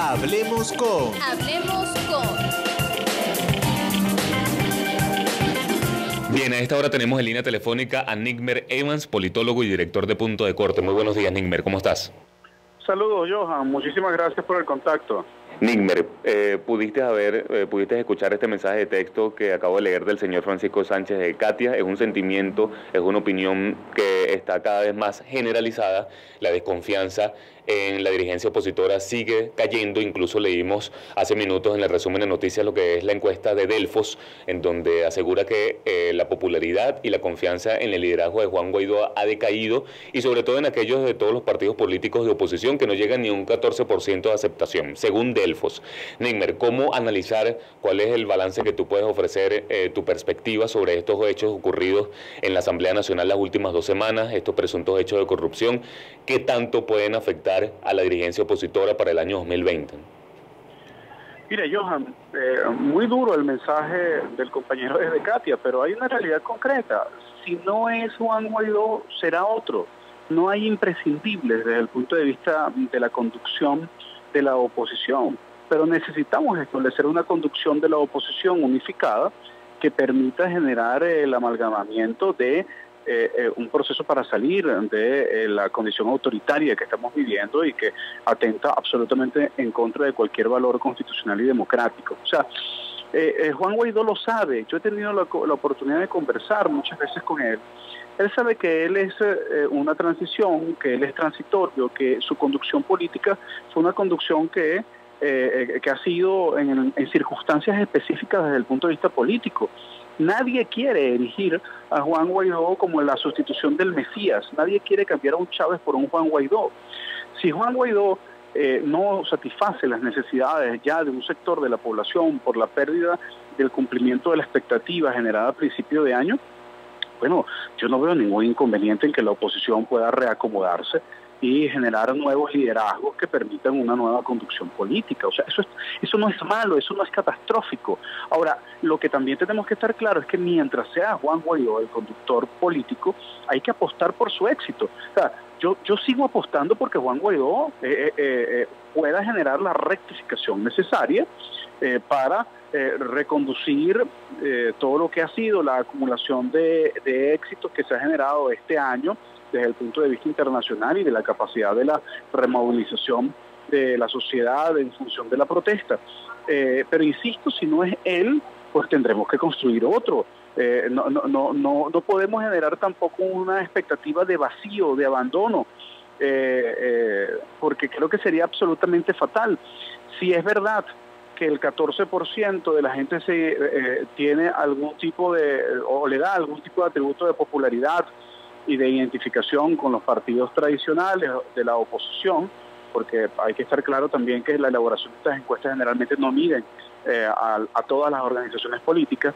Hablemos con. Hablemos con. Bien, a esta hora tenemos en línea telefónica a Nigmer Evans, politólogo y director de Punto de Corte. Muy buenos días, Nigmer, ¿cómo estás? Saludos, Johan. Muchísimas gracias por el contacto. Nigmer, pudiste escuchar este mensaje de texto que acabo de leer del señor Francisco Sánchez de Catia. Es un sentimiento, es una opinión que está cada vez más generalizada. La desconfianza en la dirigencia opositora sigue cayendo. Incluso leímos hace minutos en el resumen de noticias lo que es la encuesta de Delfos, en donde asegura que la popularidad y la confianza en el liderazgo de Juan Guaidó ha decaído, y sobre todo en aquellos de todos los partidos políticos de oposición que no llegan ni a un 14% de aceptación, según Delfos. Nigmer, ¿cómo analizar cuál es el balance que tú puedes ofrecer, tu perspectiva sobre estos hechos ocurridos en la Asamblea Nacional las últimas 2 semanas, estos presuntos hechos de corrupción? ¿Qué tanto pueden afectar a la dirigencia opositora para el año 2020? Mira, Johan, muy duro el mensaje del compañero desde Catia, pero hay una realidad concreta. Si no es Juan Guaidó, será otro. No hay imprescindibles desde el punto de vista de la conducción de la oposición, pero necesitamos establecer una conducción de la oposición unificada que permita generar el amalgamamiento de un proceso para salir de la condición autoritaria que estamos viviendo y que atenta absolutamente en contra de cualquier valor constitucional y democrático. O sea, Juan Guaidó lo sabe. Yo he tenido la oportunidad de conversar muchas veces con él. Él sabe que él es una transición, que él es transitorio, que su conducción política fue una conducción que ha sido en circunstancias específicas desde el punto de vista político. Nadie quiere erigir a Juan Guaidó como la sustitución del Mesías. Nadie quiere cambiar a un Chávez por un Juan Guaidó. Si Juan Guaidó no satisface las necesidades ya de un sector de la población por la pérdida del cumplimiento de la expectativa generada a principio de año, bueno, yo no veo ningún inconveniente en que la oposición pueda reacomodarse y generar nuevos liderazgos que permitan una nueva conducción política. O sea, eso no es malo, eso no es catastrófico. Ahora, lo que también tenemos que estar claro es que mientras sea Juan Guaidó el conductor político, hay que apostar por su éxito. O sea, yo sigo apostando porque Juan Guaidó pueda generar la rectificación necesaria para reconducir todo lo que ha sido la acumulación de éxitos que se ha generado este año desde el punto de vista internacional y de la capacidad de la removilización de la sociedad en función de la protesta. Pero insisto, si no es él, pues tendremos que construir otro. No podemos generar tampoco una expectativa de vacío, de abandono, porque creo que sería absolutamente fatal. Si es verdad que el 14% de la gente tiene algún tipo o le da algún tipo de atributo de popularidad y de identificación con los partidos tradicionales de la oposición, porque hay que estar claro también que la elaboración de estas encuestas generalmente no miden a todas las organizaciones políticas,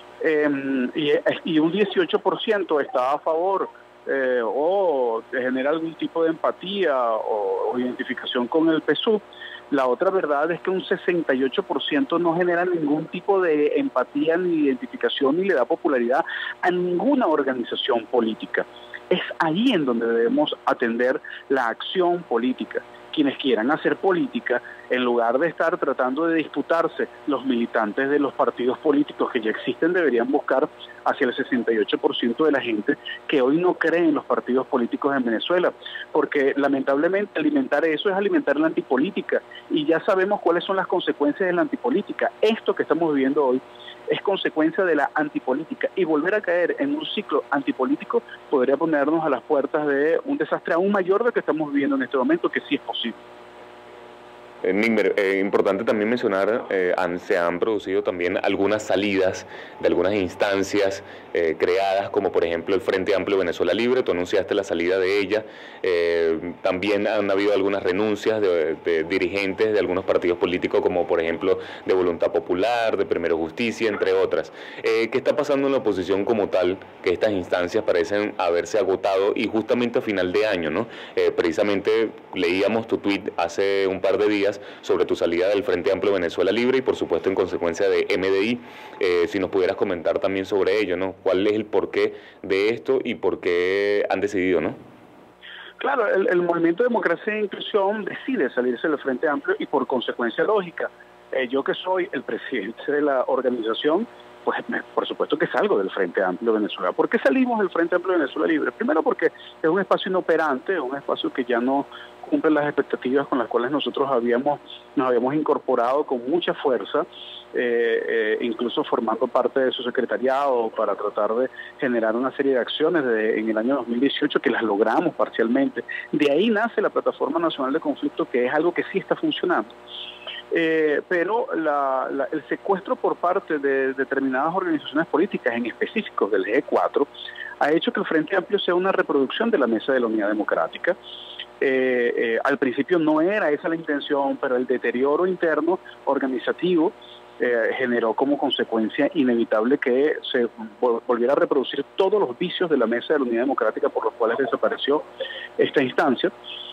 y un 18% está a favor o genera algún tipo de empatía o identificación con el PSUV. La otra verdad es que un 68% no genera ningún tipo de empatía ni identificación ni le da popularidad a ninguna organización política. Es ahí en donde debemos atender la acción política. Quienes quieran hacer política, en lugar de estar tratando de disputarse los militantes de los partidos políticos que ya existen, deberían buscar hacia el 68% de la gente que hoy no cree en los partidos políticos en Venezuela, porque lamentablemente alimentar eso es alimentar la antipolítica, y ya sabemos cuáles son las consecuencias de la antipolítica. Esto que estamos viviendo hoy es consecuencia de la antipolítica, y volver a caer en un ciclo antipolítico podría ponernos a las puertas de un desastre aún mayor del que estamos viviendo en este momento, que sí es posible. Nigmer, importante también mencionar, se han producido también algunas salidas de algunas instancias creadas, como por ejemplo el Frente Amplio Venezuela Libre. Tú anunciaste la salida de ella. También han habido algunas renuncias de dirigentes de algunos partidos políticos, como por ejemplo de Voluntad Popular, de Primero Justicia, entre otras. ¿Qué está pasando en la oposición como tal? Que estas instancias parecen haberse agotado, y justamente a final de año, ¿no? Precisamente leíamos tu tuit hace un par de días sobre tu salida del Frente Amplio Venezuela Libre y por supuesto en consecuencia de MDI. Si nos pudieras comentar también sobre ello, ¿no? ¿Cuál es el porqué de esto y por qué han decidido, ¿no? Claro, el Movimiento de Democracia e Inclusión decide salirse del Frente Amplio y por consecuencia lógica, yo que soy el presidente de la organización, pues por supuesto que salgo del Frente Amplio Venezuela. ¿Por qué salimos del Frente Amplio Venezuela Libre? Primero porque es un espacio inoperante, un espacio que ya no cumple las expectativas con las cuales nosotros nos habíamos incorporado con mucha fuerza, incluso formando parte de su secretariado para tratar de generar una serie de acciones en el año 2018 que las logramos parcialmente. De ahí nace la Plataforma Nacional de Conflicto, que es algo que sí está funcionando. Pero el secuestro por parte de determinadas organizaciones políticas, en específico del G4, ha hecho que el Frente Amplio sea una reproducción de la Mesa de la Unidad Democrática. Al principio no era esa la intención, pero el deterioro interno organizativo generó como consecuencia inevitable que se volviera a reproducir todos los vicios de la Mesa de la Unidad Democrática por los cuales desapareció esta instancia.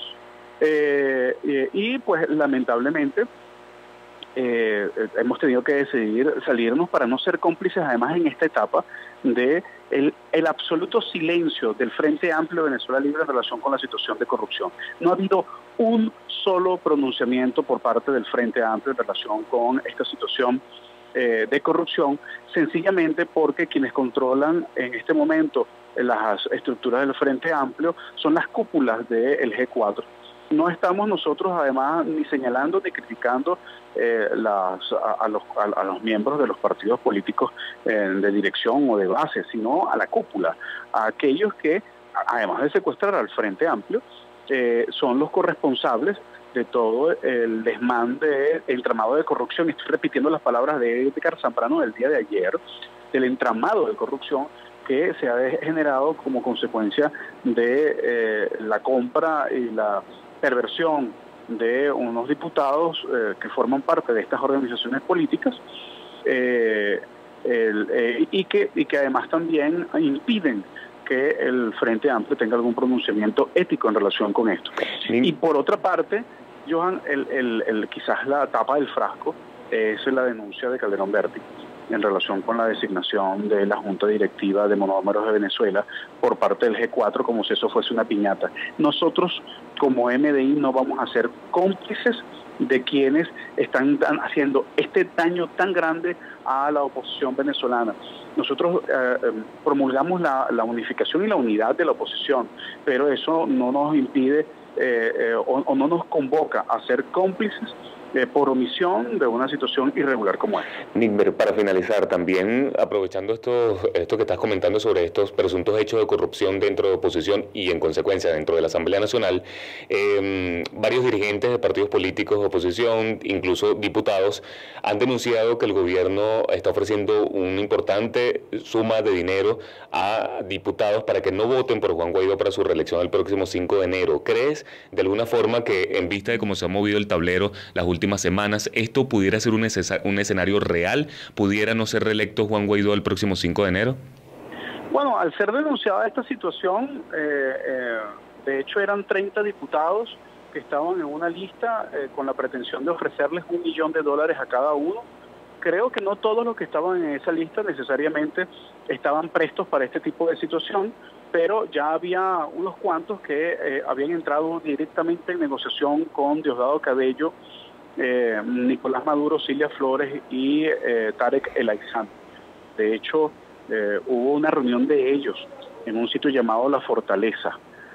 Y pues lamentablemente hemos tenido que decidir salirnos para no ser cómplices, además en esta etapa, de el absoluto silencio del Frente Amplio Venezuela Libre en relación con la situación de corrupción. No ha habido un solo pronunciamiento por parte del Frente Amplio en relación con esta situación de corrupción, sencillamente porque quienes controlan en este momento las estructuras del Frente Amplio son las cúpulas del G4. No estamos nosotros además ni señalando ni criticando a los miembros de los partidos políticos de dirección o de base, sino a la cúpula, a aquellos que, además de secuestrar al Frente Amplio, son los corresponsables de todo el desmán del entramado de corrupción. Estoy repitiendo las palabras de Edgar Zambrano del día de ayer, del entramado de corrupción que se ha generado como consecuencia de la compra y la perversión de unos diputados que forman parte de estas organizaciones políticas y que además también impiden que el Frente Amplio tenga algún pronunciamiento ético en relación con esto. Y por otra parte, Johan, quizás la tapa del frasco es la denuncia de Calderón Berti en relación con la designación de la Junta Directiva de Monómeros de Venezuela por parte del G4, como si eso fuese una piñata. Nosotros, como MDI, no vamos a ser cómplices de quienes están haciendo este daño tan grande a la oposición venezolana. Nosotros promulgamos la unificación y la unidad de la oposición, pero eso no nos impide o no nos convoca a ser cómplices por omisión de una situación irregular como esta. Nigber, para finalizar, también aprovechando esto que estás comentando sobre estos presuntos hechos de corrupción dentro de oposición y en consecuencia dentro de la Asamblea Nacional, varios dirigentes de partidos políticos de oposición, incluso diputados, han denunciado que el gobierno está ofreciendo una importante suma de dinero a diputados para que no voten por Juan Guaidó para su reelección el próximo 5 de enero. ¿Crees de alguna forma que, en vista de cómo se ha movido el tablero las últimas semanas, esto pudiera ser un escenario real? ¿Pudiera no ser reelecto Juan Guaidó el próximo 5 de enero? Bueno, al ser denunciada esta situación, de hecho eran 30 diputados que estaban en una lista con la pretensión de ofrecerles $1 millón a cada uno. Creo que no todos los que estaban en esa lista necesariamente estaban prestos para este tipo de situación, pero ya había unos cuantos que habían entrado directamente en negociación con Diosdado Cabello, Nicolás Maduro, Cilia Flores y Tarek El Aizán. De hecho, hubo una reunión de ellos en un sitio llamado La Fortaleza.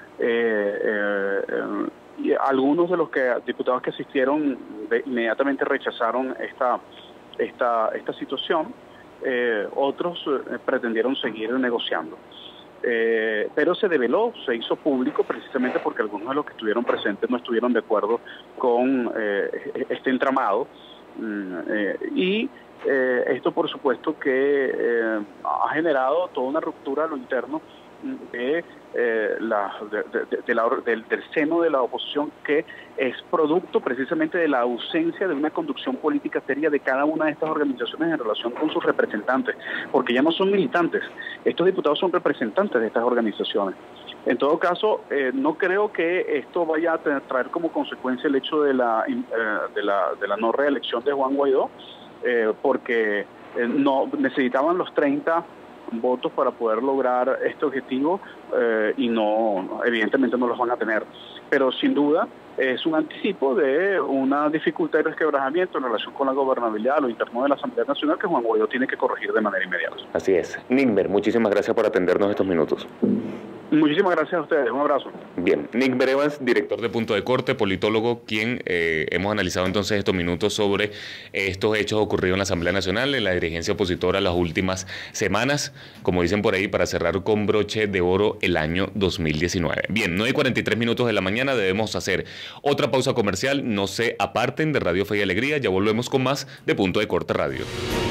Y algunos de los diputados que asistieron inmediatamente rechazaron esta situación, otros pretendieron seguir negociando. Pero se develó, se hizo público precisamente porque algunos de los que estuvieron presentes no estuvieron de acuerdo con este entramado y esto por supuesto que ha generado toda una ruptura a lo interno del seno de la oposición, que es producto precisamente de la ausencia de una conducción política seria de cada una de estas organizaciones en relación con sus representantes, porque ya no son militantes, estos diputados son representantes de estas organizaciones. En todo caso, no creo que esto vaya a traer como consecuencia el hecho de la no reelección de Juan Guaidó, porque no necesitaban los 30 votos para poder lograr este objetivo y no, evidentemente no los van a tener. Pero sin duda es un anticipo de una dificultad y resquebrajamiento en relación con la gobernabilidad, lo interno de la Asamblea Nacional, que Juan Guaidó tiene que corregir de manera inmediata. Así es. Nickmer, muchísimas gracias por atendernos estos minutos. Muchísimas gracias a ustedes, un abrazo. Bien, Nickmer Evans, director de Punto de Corte, politólogo, quien hemos analizado entonces estos minutos sobre estos hechos ocurridos en la Asamblea Nacional, en la dirigencia opositora las últimas semanas, como dicen por ahí, para cerrar con broche de oro el año 2019. Bien, 9:43 minutos de la mañana, debemos hacer otra pausa comercial, no se aparten de Radio Fe y Alegría, ya volvemos con más de Punto de Corte Radio.